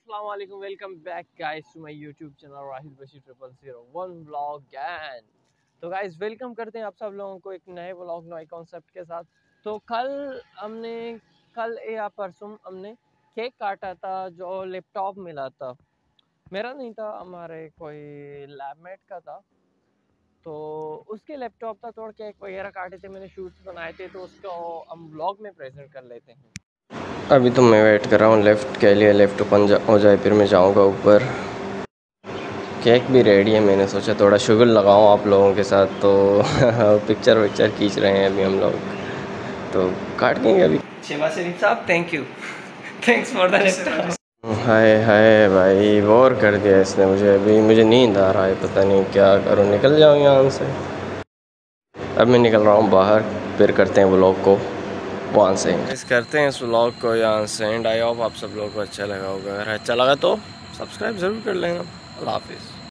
अस्सलाम वालेकुम, welcome back guys to my YouTube channel Rahil Bashir 0001 vlog and तो गाइस वेलकम करते हैं आप सब लोगों को एक नए व्लॉग नए कॉन्सेप्ट के साथ। तो कल या परसों हमने केक काटा था जो लैपटॉप मिला था, मेरा नहीं था, हमारे कोई लैबमेट का था। तो उसके लैपटॉप था, थोड़ा केक वगैरह काटे थे, मैंने शूट्स बनाए थे, तो उसको हम व्लॉग में प्रेजेंट कर लेते हैं। अभी तो मैं वेट कर रहा हूँ लेफ़्ट के लिए, लेफ़्ट ओपन हो जाए फिर मैं जाऊँगा ऊपर। केक भी रेडी है, मैंने सोचा थोड़ा शुगर लगाऊँ आप लोगों के साथ, तो पिक्चर विक्चर खींच रहे हैं अभी हम लोग, तो काट देंगे अभी। शेबा शरीफ साहब, thank you, thanks for the laptop. Hi hi भाई, बोर कर दिया इसने मुझे, अभी मुझे नींद आ रहा है, पता नहीं क्या करूँ, निकल जाऊँ यहाँ से। अब मैं निकल रहा हूँ बाहर, फिर करते हैं व्लॉग को वहाँ से इस करते हैं इस व्लॉग को यहाँ से एंड। आई होप आप सब लोगों को अच्छा लगा होगा, अगर अच्छा लगा तो सब्सक्राइब ज़रूर कर लेना। अल्लाह हाफिज़।